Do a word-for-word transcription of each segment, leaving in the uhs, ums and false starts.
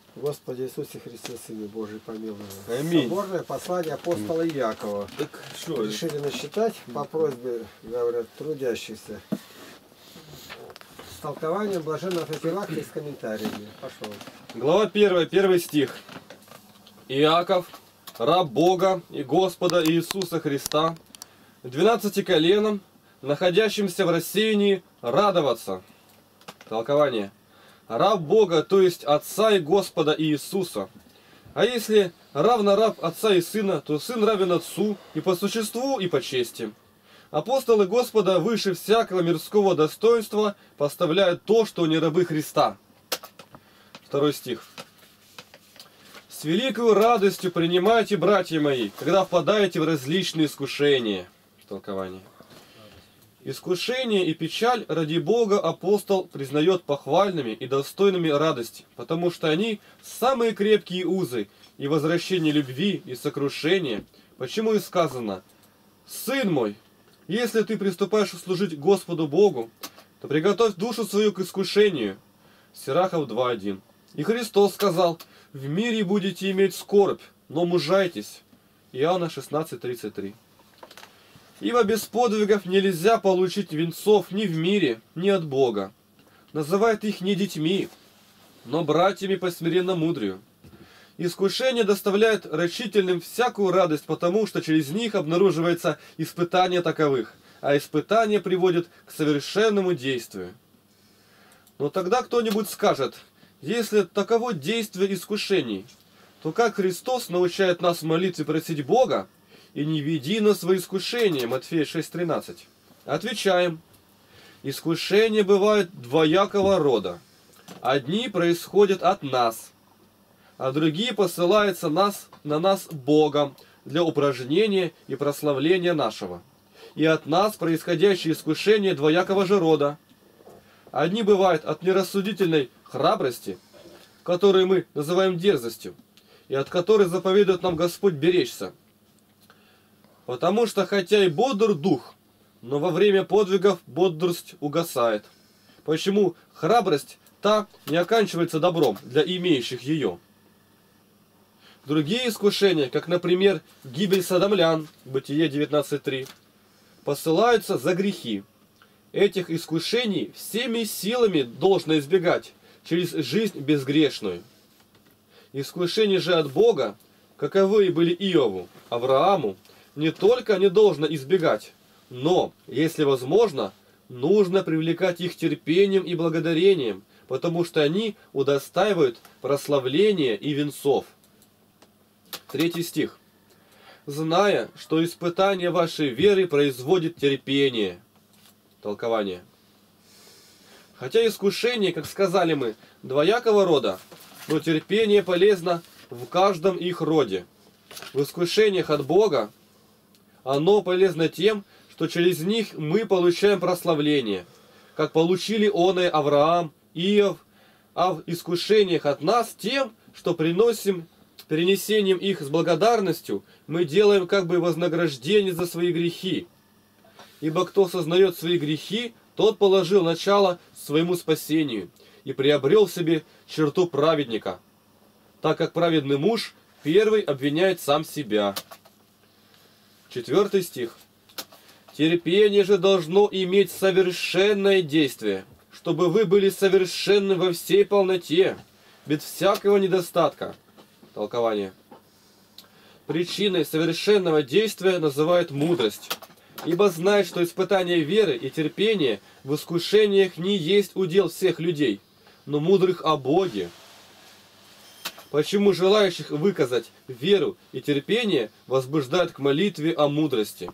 Господи Иисусе Христе, Сыне Божий, помилуй. Аминь. Соборное послание апостола Иакова. Так что? Решили насчитать по просьбе, говорят, трудящихся. С толкованием блаженного Феофилакта и с комментариями. Пошел. Глава первая, первый стих. Иаков, раб Бога и Господа Иисуса Христа, двенадцати коленам, находящимся в рассеянии, радоваться. Толкование. Раб Бога, то есть Отца и Господа Иисуса. А если равно раб Отца и Сына, то Сын равен Отцу и по существу, и по чести. Апостолы Господа выше всякого мирского достоинства поставляют то, что не рабы Христа. Второй стих. С великою радостью принимайте, братья мои, когда впадаете в различные искушения. Толкование. Искушение и печаль ради Бога апостол признает похвальными и достойными радости, потому что они самые крепкие узы и возвращение любви и сокрушения. Почему и сказано: «Сын мой, если ты приступаешь служить Господу Богу, то приготовь душу свою к искушению». Сирахов два один. И Христос сказал: «В мире будете иметь скорбь, но мужайтесь». Иоанна шестнадцать тридцать три. Ибо без подвигов нельзя получить венцов ни в мире, ни от Бога. Называет их не детьми, но братьями по смиренно-мудрию. Искушение доставляет рачительным всякую радость, потому что через них обнаруживается испытание таковых, а испытание приводит к совершенному действию. Но тогда кто-нибудь скажет: если таково действие искушений, то как Христос научает нас в молитве просить Бога, и не веди нас во искушение, Матфея шесть тринадцать. Отвечаем: искушения бывают двоякого рода. Одни происходят от нас, а другие посылаются нас, на нас Богом для упражнения и прославления нашего. И от нас происходящие искушения двоякого же рода. Одни бывают от нерассудительной храбрости, которую мы называем дерзостью, и от которой заповедует нам Господь беречься. Потому что хотя и бодр дух, но во время подвигов бодрость угасает. Почему храбрость та не оканчивается добром для имеющих ее? Другие искушения, как, например, гибель содомлян, Бытие девятнадцать три, посылаются за грехи. Этих искушений всеми силами должно избегать через жизнь безгрешную. Искушения же от Бога, каковы были Иову, Аврааму, не только не должно избегать, но, если возможно, нужно привлекать их терпением и благодарением, потому что они удостаивают прославления и венцов. Третий стих. «Зная, что испытание вашей веры производит терпение». Толкование. Хотя искушение, как сказали мы, двоякого рода, но терпение полезно в каждом их роде. В искушениях от Бога оно полезно тем, что через них мы получаем прославление, как получили оное Авраам, Иов, а в искушениях от нас тем, что приносим перенесением их с благодарностью, мы делаем как бы вознаграждение за свои грехи. Ибо кто сознает свои грехи, тот положил начало своему спасению и приобрел в себе черту праведника, так как праведный муж первый обвиняет сам себя. Четвертый стих. Терпение же должно иметь совершенное действие, чтобы вы были совершенны во всей полноте, без всякого недостатка. Толкование. Причиной совершенного действия называют мудрость, ибо знает, что испытание веры и терпения в искушениях не есть удел всех людей, но мудрых о Боге. Почему желающих выказать веру и терпение возбуждают к молитве о мудрости?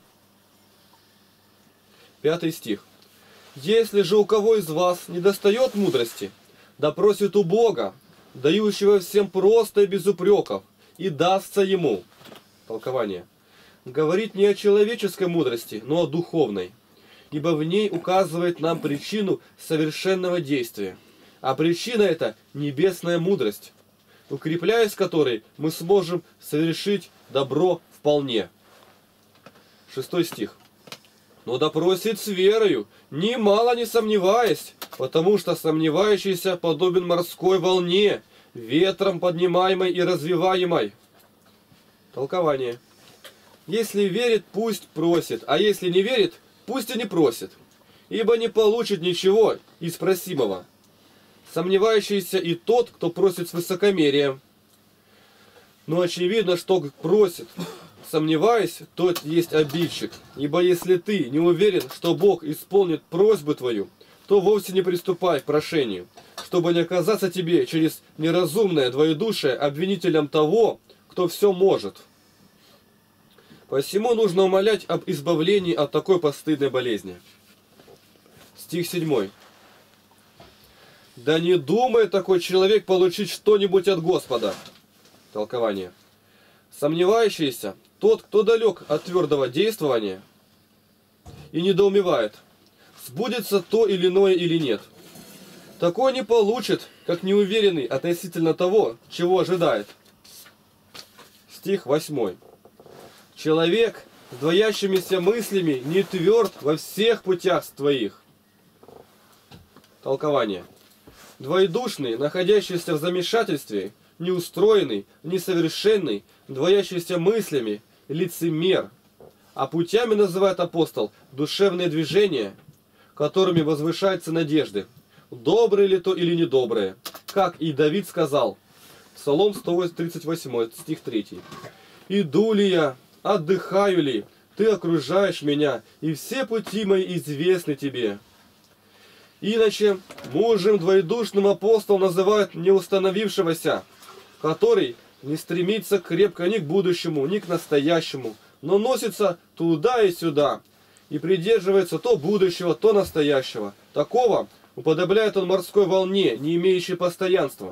Пятый стих. Если же у кого из вас недостает мудрости, да просит у Бога, дающего всем просто и без упреков, и дастся ему. Толкование. Говорит не о человеческой мудрости, но о духовной, ибо в ней указывает нам причину совершенного действия, а причина это небесная мудрость, укрепляясь которой мы сможем совершить добро вполне. Шестой стих. Но допросит с верою, немало не сомневаясь, потому что сомневающийся подобен морской волне, ветром поднимаемой и развиваемой. Толкование. Если верит, пусть просит, а если не верит, пусть и не просит, ибо не получит ничего из просимого. Сомневающийся и тот, кто просит с высокомерием. Но очевидно, что просит, сомневаясь, тот есть обидчик. Ибо если ты не уверен, что Бог исполнит просьбу твою, то вовсе не приступай к прошению, чтобы не оказаться тебе через неразумное двоедушие обвинителем того, кто все может. Посему нужно умолять об избавлении от такой постыдной болезни. Стих седьмой. Да не думает такой человек получить что-нибудь от Господа. Толкование. Сомневающийся, тот, кто далек от твердого действования и недоумевает, сбудется то или иное или нет. Такой не получит, как неуверенный относительно того, чего ожидает. Стих восьмой. Человек с двоящимися мыслями не тверд во всех путях твоих. Толкование. Двоедушный, находящийся в замешательстве, неустроенный, несовершенный, двоящийся мыслями, лицемер. А путями называет апостол душевные движения, которыми возвышаются надежды. Доброе ли то или недоброе? Как и Давид сказал. Псалом сто тридцать восемь, стих третий. «Иду ли я, отдыхаю ли, ты окружаешь меня, и все пути мои известны тебе». Иначе мужем двоедушным апостол называют неустановившегося, который не стремится крепко ни к будущему, ни к настоящему, но носится туда и сюда, и придерживается то будущего, то настоящего. Такого уподобляет он морской волне, не имеющей постоянства.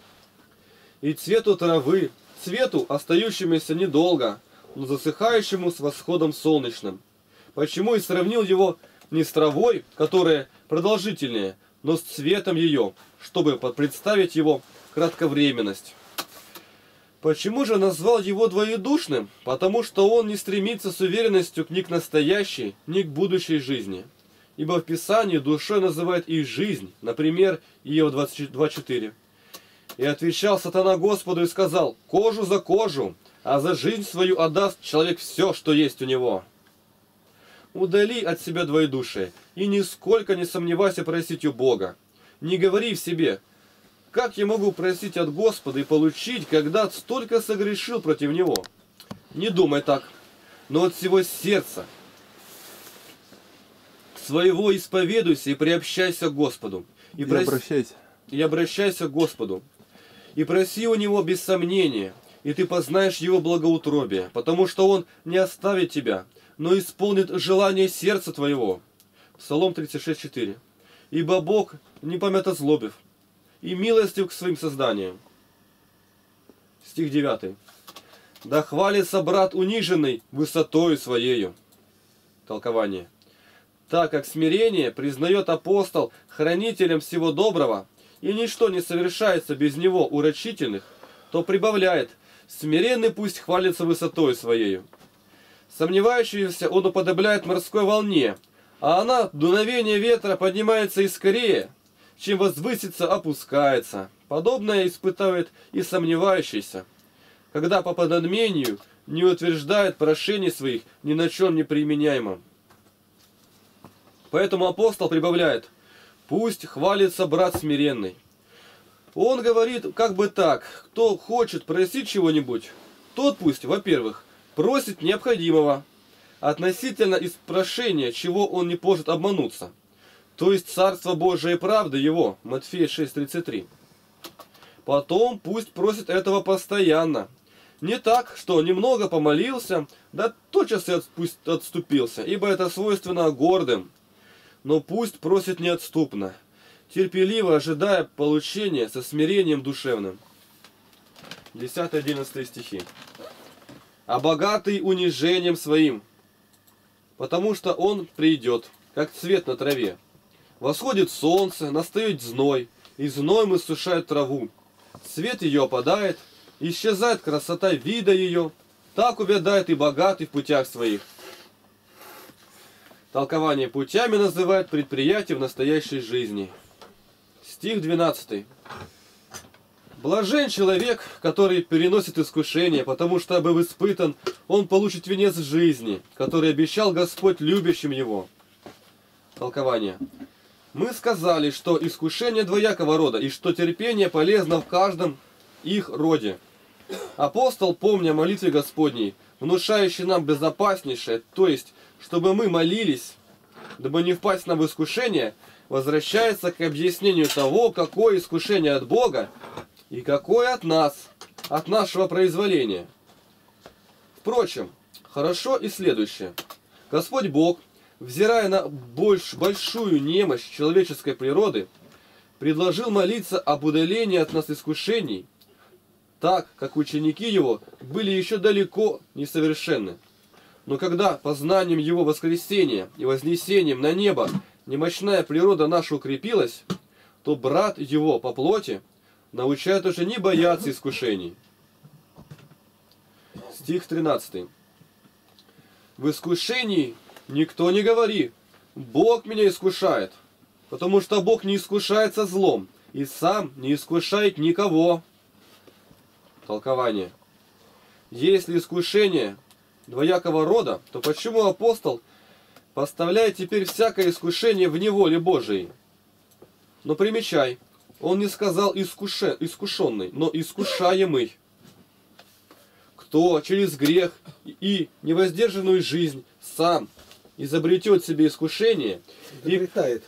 И цвету травы, цвету, остающемуся недолго, но засыхающему с восходом солнечным. Почему и сравнил его не с травой, которая продолжительнее, но с цветом ее, чтобы представить его кратковременность. Почему же назвал его двоедушным? Потому что он не стремится с уверенностью ни к настоящей, ни к будущей жизни. Ибо в Писании душой называют и жизнь, например, Иов двадцать два четыре. «И отвечал сатана Господу и сказал: кожу за кожу, а за жизнь свою отдаст человек все, что есть у него». Удали от себя двоедушие, и нисколько не сомневайся просить у Бога. Не говори в себе: как я могу просить от Господа и получить, когда столько согрешил против Него? Не думай так, но от всего сердца своего исповедуйся и приобщайся к Господу. И, И прос... обращайся. и обращайся к Господу. И проси у Него без сомнения, и ты познаешь Его благоутробие, потому что Он не оставит тебя, но исполнит желание сердца твоего. Псалом тридцать шесть четыре. Ибо Бог не памятозлобив, и милостив к своим созданиям. Стих девятый. Да хвалится брат униженный высотою своею. Толкование. Так как смирение признает апостол хранителем всего доброго, и ничто не совершается без него урочительных, то прибавляет: смиренный пусть хвалится высотою своею. Сомневающийся он уподобляет морской волне, а она в дуновение ветра поднимается и скорее, чем возвысится, опускается. Подобное испытывает и сомневающийся, когда по поднадмению не утверждает прошений своих ни на чем не применяемом. Поэтому апостол прибавляет: пусть хвалится брат смиренный. Он говорит как бы так: кто хочет просить чего-нибудь, тот пусть, во-первых, просит необходимого, относительно из прошения, чего он не может обмануться, то есть Царство Божие и правда его, Матфея шесть тридцать три. Потом пусть просит этого постоянно, не так, что немного помолился, да тотчас и отступился, ибо это свойственно гордым, но пусть просит неотступно, терпеливо ожидая получения со смирением душевным. десятый-одиннадцатый стихи. А богатый унижением своим, потому что он придет, как цвет на траве. Восходит солнце, настает зной, и зноем иссушает траву. Цвет ее опадает, исчезает красота вида ее, так увядает и богатый в путях своих. Толкование путями называют предприятие в настоящей жизни. Стих двенадцатый. Блажен человек, который переносит искушение, потому что, быв испытан, он получит венец жизни, который обещал Господь любящим его. Толкование. Мы сказали, что искушение двоякого рода, и что терпение полезно в каждом их роде. Апостол, помня о молитве Господней, внушающей нам безопаснейшее, то есть, чтобы мы молились, дабы не впасть нам в искушение, возвращается к объяснению того, какое искушение от Бога и какое от нас, от нашего произволения. Впрочем, хорошо и следующее. Господь Бог, взирая на больш, большую немощь человеческой природы, предложил молиться об удалении от нас искушений, так как ученики Его были еще далеко несовершенны. Но когда познанием Его воскресения и вознесением на небо немощная природа наша укрепилась, то брат Его по плоти научает уже не бояться искушений. Стих тринадцатый. В искушении никто не говори: Бог меня искушает, потому что Бог не искушается злом и сам не искушает никого. Толкование. Если искушение двоякого рода, то почему апостол поставляет теперь всякое искушение в неволе Божией? Но примечай, он не сказал искуше, искушенный, но искушаемый. Кто через грех и невоздержанную жизнь сам изобретет себе искушение, Изобретает.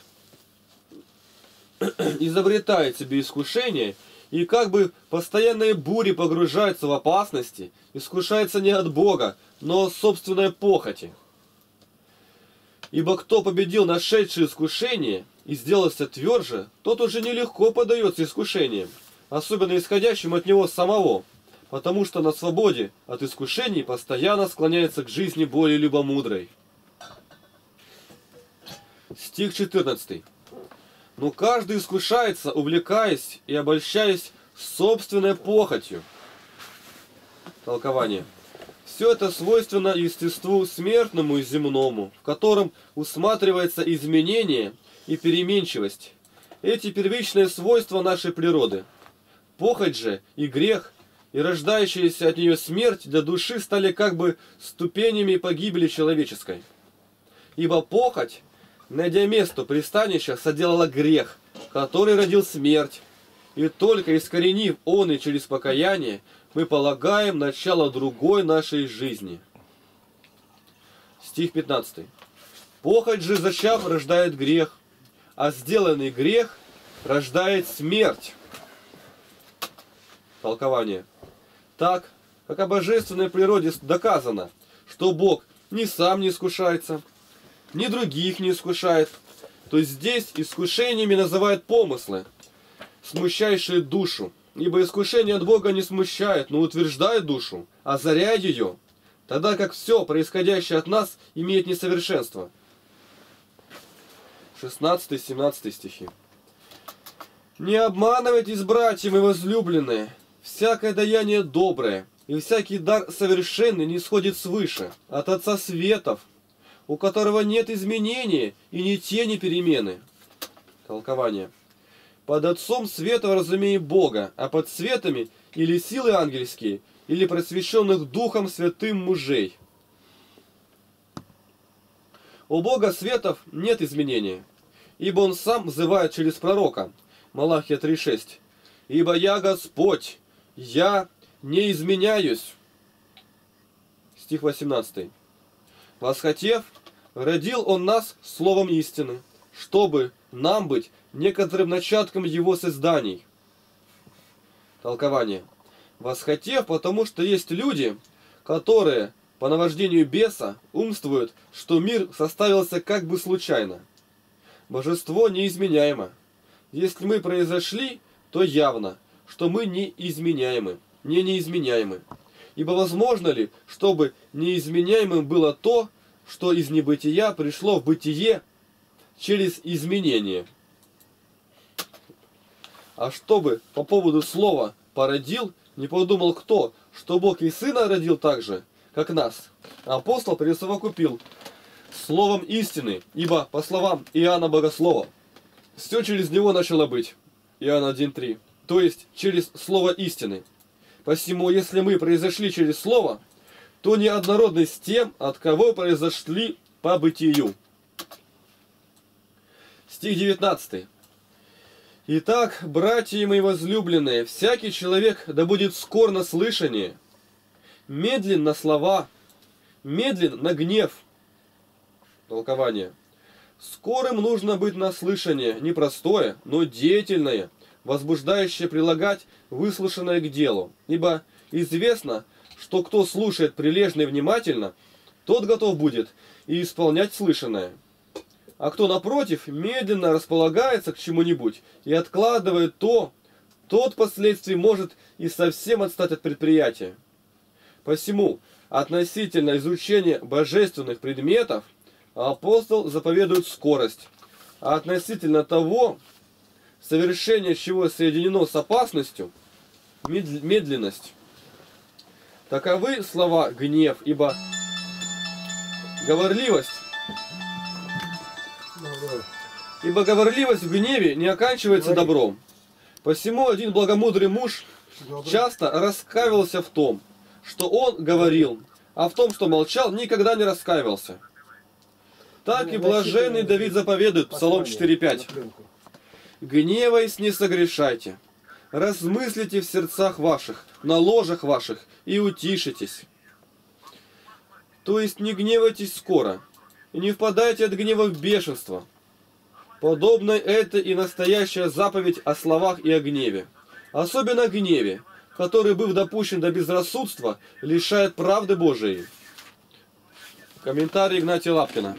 и изобретает себе искушение, и как бы постоянные бури погружаются в опасности, искушается не от Бога, но от собственной похоти. Ибо кто победил нашедшее искушение и сделался тверже, тот уже нелегко поддается искушениям, особенно исходящим от него самого, потому что на свободе от искушений постоянно склоняется к жизни более любомудрой. Стих четырнадцатый. Но каждый искушается, увлекаясь и обольщаясь собственной похотью. Толкование. Все это свойственно естеству смертному и земному, в котором усматривается изменение и переменчивость. Эти первичные свойства нашей природы. Похоть же и грех, и рождающаяся от нее смерть для души стали как бы ступенями погибели человеческой. Ибо похоть, найдя место пристанища, соделала грех, который родил смерть. И только искоренив он и через покаяние, мы полагаем начало другой нашей жизни. Стих пятнадцатый. Похоть же, зачав, рождает грех, а сделанный грех рождает смерть. Толкование. Так, как о божественной природе доказано, что Бог ни сам не искушается, ни других не искушает, то здесь искушениями называют помыслы, смущающие душу. Ибо искушение от Бога не смущает, но утверждает душу, озаряя ее, тогда как все, происходящее от нас, имеет несовершенство. шестнадцатый-семнадцатый стихи. «Не обманывайтесь, братья мои возлюбленные, всякое даяние доброе и всякий дар совершенный не сходит свыше, от Отца Светов, у которого нет изменения и ни тени перемены». Толкование. Под Отцом Света разумеем Бога, а под светами или силы ангельские, или просвещенных Духом Святым мужей. У Бога Светов нет изменения, ибо Он сам взывает через пророка, Малахия три шесть. «Ибо я Господь, я не изменяюсь». Стих восемнадцатый. «Восхотев, родил Он нас словом истины, чтобы нам быть некоторым начатком Его созданий». Толкование. Восхотев, потому что есть люди, которые по навождению беса умствуют, что мир составился как бы случайно. Божество неизменяемо. Если мы произошли, то явно, что мы неизменяемы, не неизменяемы. Ибо возможно ли, чтобы неизменяемым было то, что из небытия пришло в бытие через изменение? А чтобы по поводу слова «породил» не подумал кто, что Бог и Сына родил так же, как нас, апостол присовокупил словом истины, ибо, по словам Иоанна Богослова, все через него начало быть. Иоанн один три. то есть через слово истины. Посему, если мы произошли через слово, то неоднородны с тем, от кого произошли по бытию. Стих девятнадцатый. Итак, братья мои возлюбленные, всякий человек да будет скор на слышание, медлен на слова, медлен на гнев. Толкование. Скорым нужно быть на слышание, не простое, но деятельное, возбуждающее прилагать выслушанное к делу. Ибо известно, что кто слушает прилежно и внимательно, тот готов будет и исполнять слышанное. А кто, напротив, медленно располагается к чему-нибудь и откладывает то, тот впоследствии может и совсем отстать от предприятия. Посему, относительно изучения божественных предметов, апостол заповедует скорость, а относительно того, совершение чего соединено с опасностью, медленность. Таковы слова гнев, ибо говорливость, ибо говорливость в гневе не оканчивается добром. Посему один благомудрый муж часто раскаивался в том, что он говорил, а в том, что молчал, никогда не раскаивался. Так и блаженный Давид заповедует, Псалом четыре пять. «Гневаясь, не согрешайте, размыслите в сердцах ваших, на ложах ваших, и утишитесь». То есть не гневайтесь скоро, и не впадайте от гнева в бешенство. Подобно это и настоящая заповедь о словах и о гневе. Особенно о гневе, который, быв допущен до безрассудства, лишает правды Божией. Комментарий Игнатия Лапкина.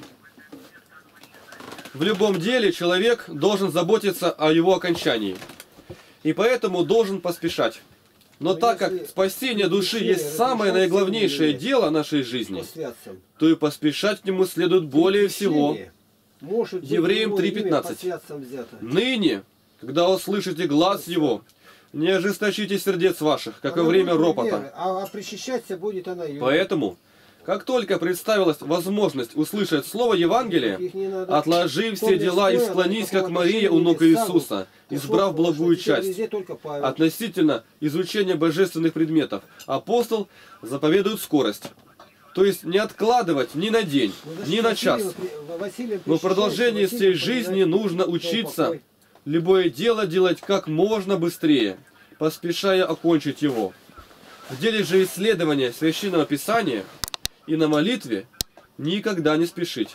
В любом деле человек должен заботиться о его окончании, и поэтому должен поспешать. Но так как спасение души есть самое наиглавнейшее дело нашей жизни, то и поспешать к нему следует более всего. Евреям три пятнадцать. «Ныне, когда услышите глас его, не ожесточите сердец ваших, как во время ропота». А причащаться будет она. Поэтому, как только представилась возможность услышать слово Евангелия, отложи все дела и склонись, как Мария у ног Иисуса, избрав благую часть. Относительно изучения божественных предметов, апостол заповедует скорость. То есть не откладывать ни на день, ни на час. Но в продолжении всей жизни нужно учиться любое дело делать как можно быстрее, поспешая окончить его. В деле же исследования Священного Писания и на молитве никогда не спешить.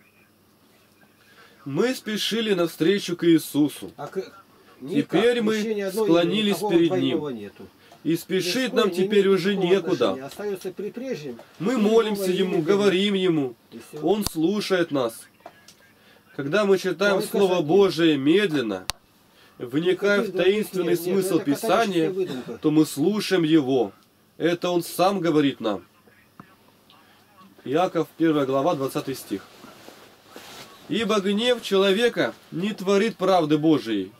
Мы спешили навстречу к Иисусу. Теперь мы склонились перед Ним. И спешить нам теперь уже некуда. Мы молимся Ему, говорим Ему. Он слушает нас. Когда мы читаем Слово Божие медленно, вникая в таинственный смысл Писания, то мы слушаем Его. Это Он сам говорит нам. Иаков, первая глава, двадцатый стих. «Ибо гнев человека не творит правды Божией».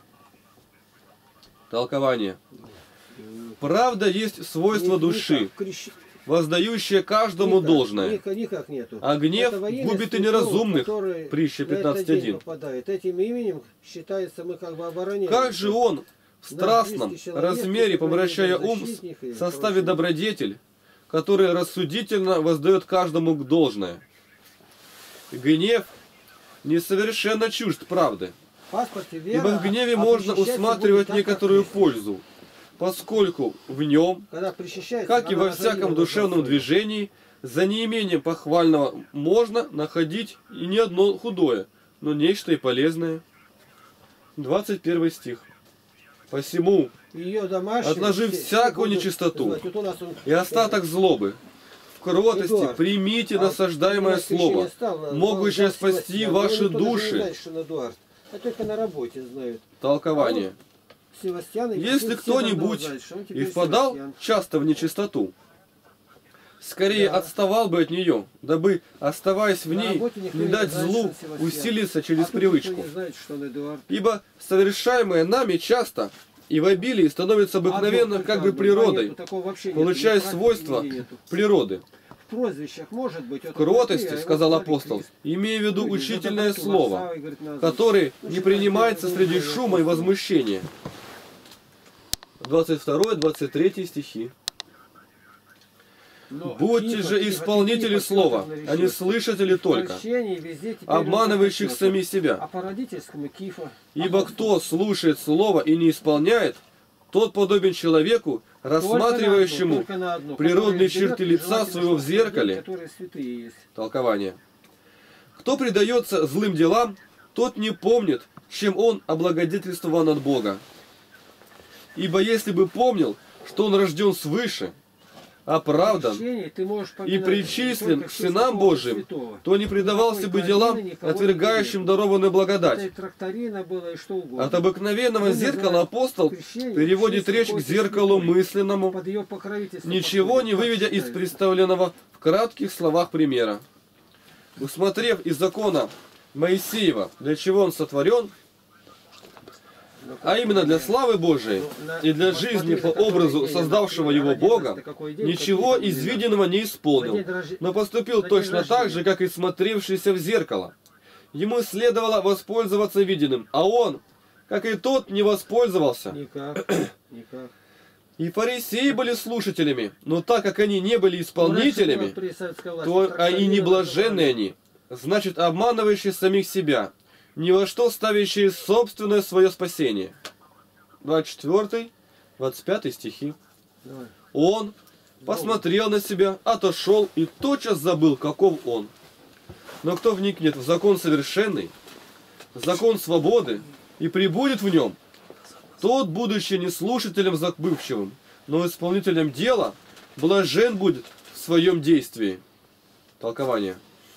Толкование. Правда есть свойство души, воздающее каждому должное. А гнев губит и неразумных. Притча пятнадцать один. Как же он в страстном размере, помрачая ум, составит добродетель, который рассудительно воздает каждому должное? Гнев несовершенно чужд правды, ибо в гневе можно усматривать некоторую пользу, поскольку в нем, как и во всяком душевном движении, за неимением похвального можно находить и не одно худое, но нечто и полезное. двадцать первый стих. «Посему, отложи всякую нечистоту и остаток злобы, в кротости примите насаждаемое слово, могущее спасти ваши души». Толкование. Если кто-нибудь и впадал часто в нечистоту, скорее отставал бы от нее, дабы, оставаясь в ней, не дать злу усилиться через привычку. Ибо совершаемое нами часто и в обилии становится обыкновенно как бы природой, получая свойства природы. В кротости, сказал апостол, имея в виду учительное слово, которое не принимается среди шума и возмущения. двадцать второй двадцать третий стихи. Но «Будьте Кифа, же Кифа, исполнители Кифа, слова, Кифа, а не слышатели только, Прощение везде теперь обманывающих он самих А себя. по родительскому Кифа. Ибо кто слушает слово и не исполняет, тот подобен человеку, рассматривающему только на одну, природные которая берет черты и лица желательно, своего в чтобы людей, зеркале». которые святые есть. Толкование. «Кто предается злым делам, тот не помнит, чем он облагодетельствован от Бога. Ибо если бы помнил, что он рожден свыше, оправдан Ты можешь и поминать причислен только к в честь сынам какого-то Божьим, святого. то не предавался бы Никакой делам, тайны никого не отвергающим ведет. дарованную Это благодать. и тракторина было, и что угодно. От обыкновенного Мы зеркала называем апостол крещение переводит в честь речь к какой-то зеркалу святой. мысленному, Под ее покровительство ничего подходит. не Как выведя из считается? представленного в кратких словах примера. Усмотрев из закона Моисеева, для чего он сотворен, Ну, а именно для славы Божией ну, на- и для посмотри, жизни по на какой образу день, создавшего на его день Бога, рождения, какой день, ничего какие там из дела. виденного не На исполнил, день рожде- но поступил на день точно так же, рождения. как и смотревшийся в зеркало. Ему следовало воспользоваться виденным, а он, как и тот, не воспользовался. Никак, никак. И фарисеи были слушателями, но так как они не были исполнителями, Ну, раньше было при советской власти то а и тракторины не блаженны называли. они, значит, обманывающие самих себя, ни во что ставящие собственное свое спасение. двадцать четвёртый двадцать пятый стихи. Давай. Он посмотрел на себя, отошел и тотчас забыл, каков он. Но кто вникнет в закон совершенный, закон свободы, и пребудет в нем, тот, будучи не слушателем забывчивым, но исполнителем дела, блажен будет в своем действии. Толкование.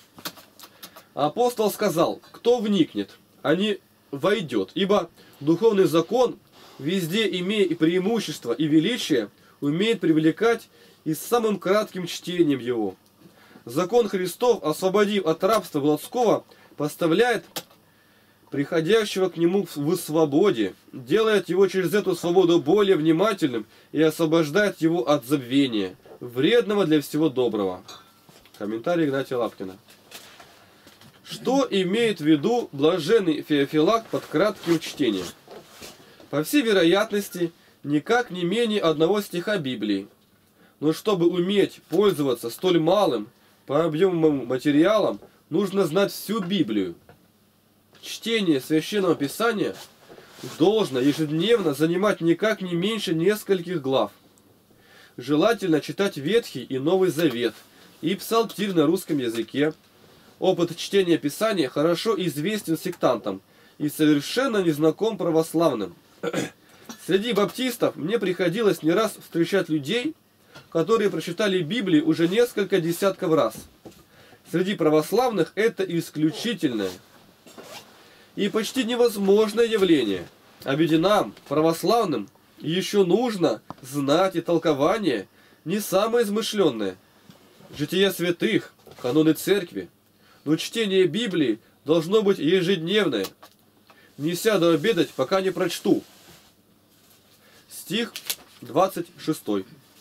Апостол сказал, кто вникнет, а не войдет, ибо духовный закон, везде имея и преимущество, и величие, умеет привлекать и с самым кратким чтением его. Закон Христов, освободив от рабства плотского, поставляет приходящего к нему в свободе, делает его через эту свободу более внимательным и освобождает его от забвения, вредного для всего доброго. Комментарий Игнатия Лапкина. Что имеет в виду блаженный Феофилак под кратким чтением? По всей вероятности, никак не менее одного стиха Библии. Но чтобы уметь пользоваться столь малым по объему материалом, нужно знать всю Библию. Чтение Священного Писания должно ежедневно занимать никак не меньше нескольких глав. Желательно читать Ветхий и Новый Завет и Псалтирь на русском языке. Опыт чтения Писания хорошо известен сектантам и совершенно незнаком православным. Среди баптистов мне приходилось не раз встречать людей, которые прочитали Библию уже несколько десятков раз. Среди православных это исключительное и почти невозможное явление. А ведь и нам, православным, еще нужно знать и толкование не самое измышленное. Жития святых, каноны церкви. Но чтение Библии должно быть ежедневное. Не сяду обедать, пока не прочту. Стих двадцать шестой.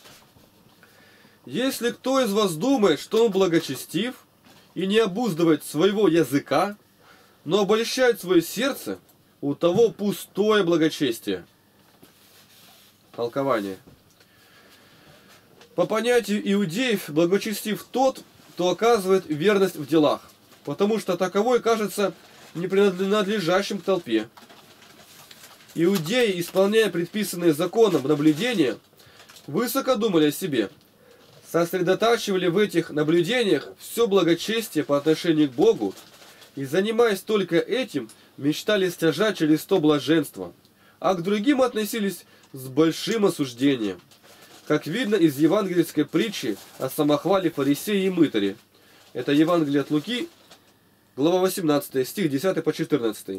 Если кто из вас думает, что он благочестив, и не обуздывает своего языка, но обольщает свое сердце, у того пустое благочестие. Толкование. По понятию иудеев, благочестив тот, кто оказывает верность в делах, потому что таковой кажется не принадлежащим к толпе. Иудеи, исполняя предписанные законом наблюдения, высоко думали о себе, сосредотачивали в этих наблюдениях все благочестие по отношению к Богу и, занимаясь только этим, мечтали стяжать через то блаженство, а к другим относились с большим осуждением. Как видно из евангельской притчи о самохвале фарисея и мытаре. Это Евангелие от Луки, глава восемнадцатая, стих десятый по четырнадцатый.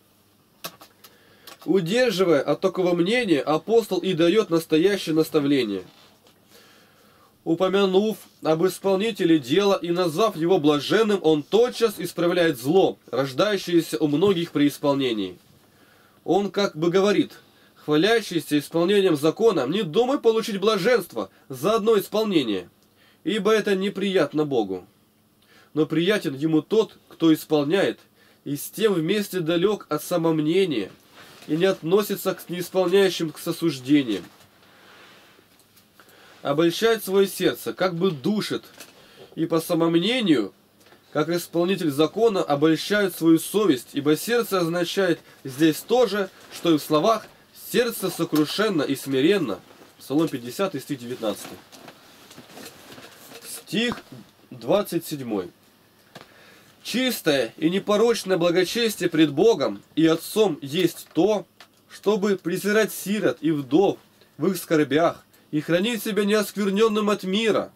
Удерживая от такого мнения, апостол и дает настоящее наставление. Упомянув об исполнителе дела и назвав его блаженным, он тотчас исправляет зло, рождающееся у многих при исполнении. Он как бы говорит: хвалящийся исполнением закона, не думай получить блаженство за одно исполнение, ибо это неприятно Богу. Но приятен ему тот, кто исполняет, и с тем вместе далек от самомнения, и не относится к неисполняющим к осуждениям. обольщает свое сердце, как бы душит, и по самомнению, как исполнитель закона, обольщает свою совесть, ибо сердце означает здесь то же, что и в словах «сердце сокрушенно и смиренно». Псалом пятьдесят, стих девятнадцатый. Стих двадцать седьмой. «Чистое и непорочное благочестие пред Богом и Отцом есть то, чтобы презирать сирот и вдов в их скорбях и хранить себя неоскверненным от мира».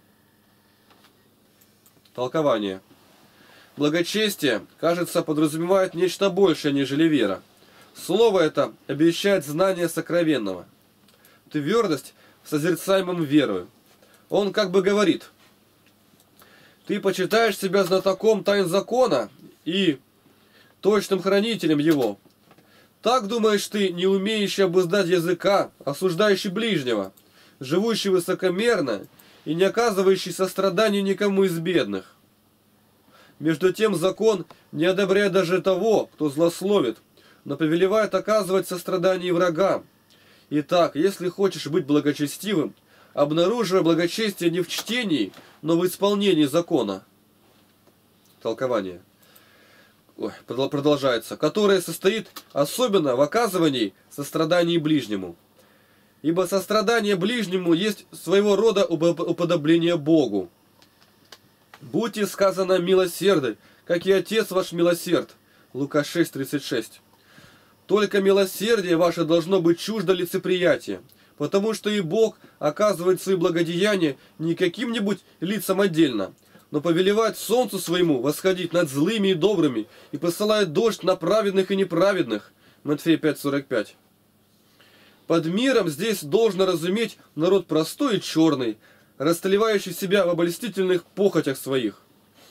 Толкование. Благочестие, кажется, подразумевает нечто большее, нежели вера. Слово это обещает знание сокровенного, твердость в созерцаемом верою. Он как бы говорит: ты почитаешь себя знатоком тайн закона и точным хранителем его. Так думаешь ты, не умеющий обуздать языка, осуждающий ближнего, живущий высокомерно и не оказывающий сострадания никому из бедных. Между тем закон не одобряет даже того, кто злословит, но повелевает оказывать сострадание врагам. Итак, если хочешь быть благочестивым, обнаруживай благочестие не в чтении, но в исполнении закона. Толкование. Ой, продолжается. Которое состоит особенно в оказывании сострадания ближнему. Ибо сострадание ближнему есть своего рода уподобление Богу. Будьте, сказано, милосерды, как и Отец ваш милосерд. Лука шесть, тридцать шесть. Только милосердие ваше должно быть чуждо лицеприятия, потому что и Бог оказывает свои благодеяния не каким-нибудь лицам отдельно, но повелевает солнцу своему восходить над злыми и добрыми и посылает дождь на праведных и неправедных. Матфея пять, сорок пять. Под миром здесь должно разуметь народ простой и черный, растлевающий себя в обольстительных похотях своих.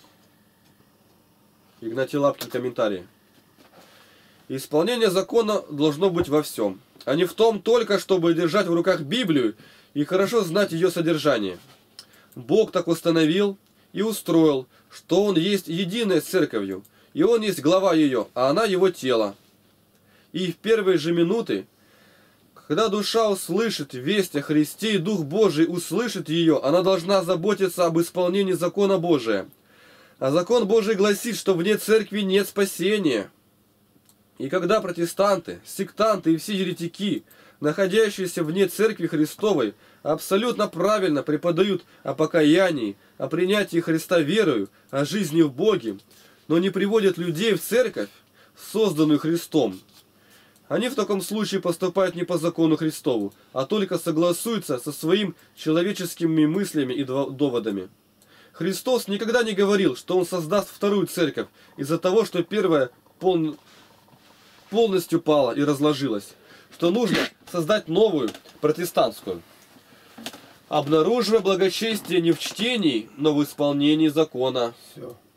Игнатий Лапкин, комментарий. Исполнение закона должно быть во всем, а не в том только, чтобы держать в руках Библию и хорошо знать ее содержание. Бог так установил и устроил, что Он есть единая с церковью, и Он есть глава ее, а она его тело. И в первые же минуты, когда душа услышит весть о Христе и Дух Божий услышит ее, она должна заботиться об исполнении закона Божия. А закон Божий гласит, что вне церкви нет спасения. И когда протестанты, сектанты и все еретики, находящиеся вне церкви Христовой, абсолютно правильно преподают о покаянии, о принятии Христа верою, о жизни в Боге, но не приводят людей в церковь, созданную Христом, они в таком случае поступают не по закону Христову, а только согласуются со своими человеческими мыслями и доводами. Христос никогда не говорил, что Он создаст вторую церковь из-за того, что первая пол... полностью пала и разложилась, что нужно создать новую, протестантскую. Обнаруживая благочестие не в чтении, но в исполнении закона. Все.